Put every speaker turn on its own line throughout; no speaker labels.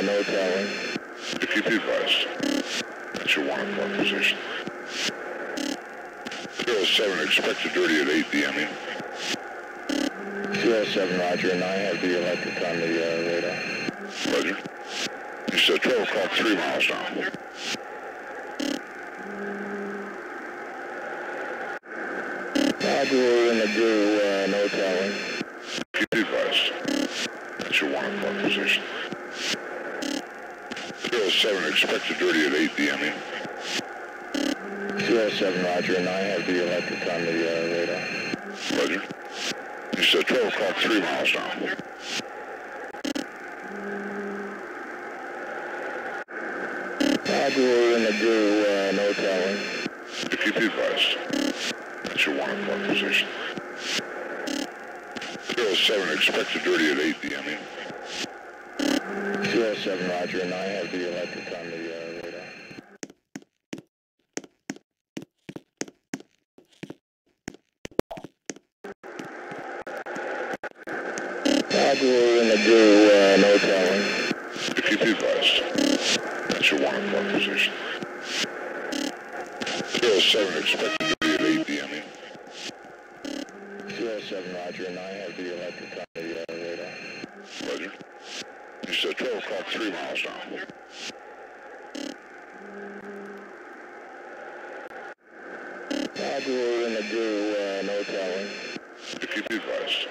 no telling.
You keep you advised. That's your 1 o'clock position. 07, expect a dirty at 8 DMing.
07, Roger, and I have the electric on the radar.
Roger. You said 12 o'clock, 3 miles down.
Roger, we're in the goo, no telling.
Keep you advised. That's your 1 o'clock position. 07, expect a dirty at 8 DMing.
07, Roger, and I have the electric on the radar.
Roger. You said 12 o'clock, 3 miles down.
Roger, we're in the goo, no telling.
You keep you advised. That's your 1 o'clock position. 07, expect a dirty at 8 DMing.
07, Roger, and I have the electric on the radar. Roger, we're in the goo, no telling.
You keep you advised. That's your 1 o'clock position. 07, expect a dirty at 8 DMing.
07, Roger, and I have the electric on the radar.
Roger. You said 12 o'clock, 3 miles down.
Roger, we're in the goo, no telling.
You keep you advised.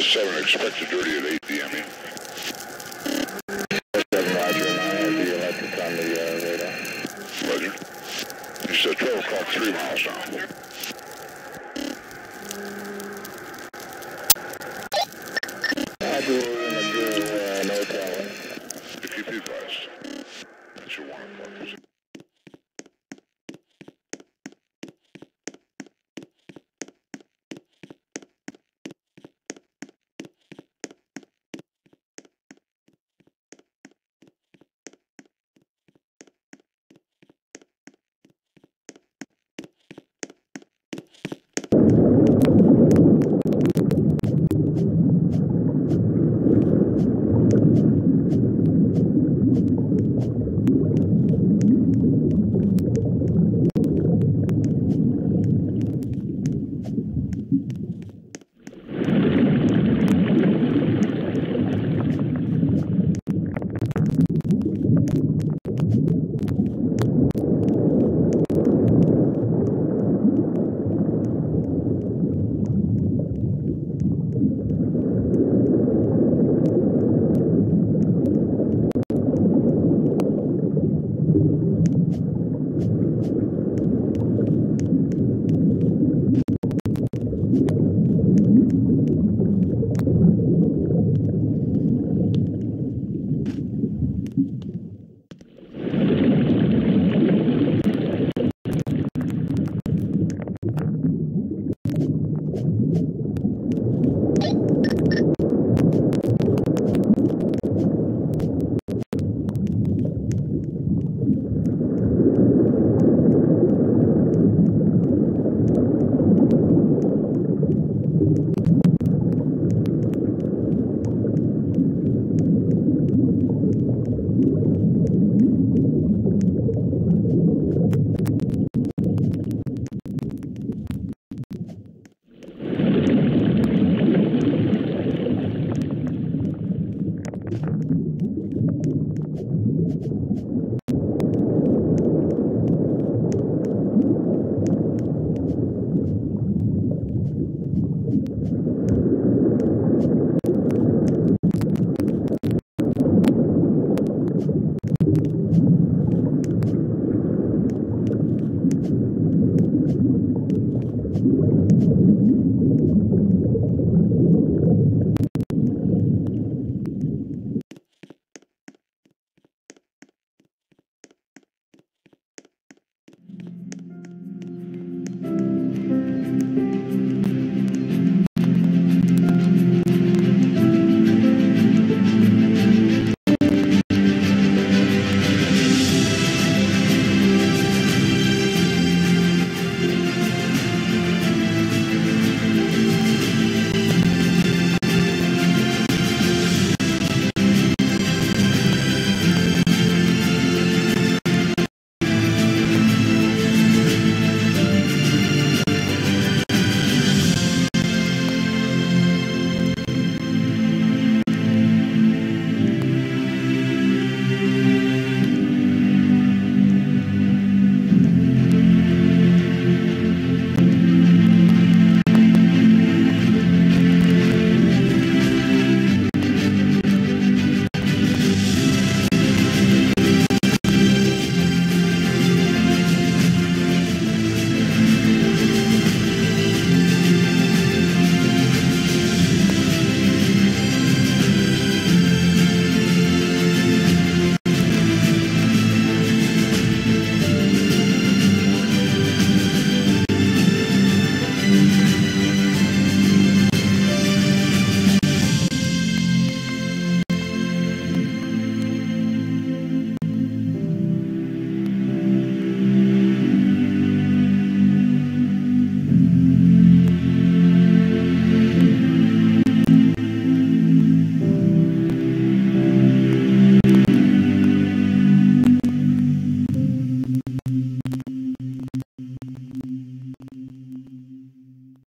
7, expected dirty at 8 DME.
7 Roger, and I have the electric on the radar.
Roger. You said 12 o'clock, 3 miles now.
Roger, we're in the blue, no tower.
If you be advised, that's your 1 o'clock.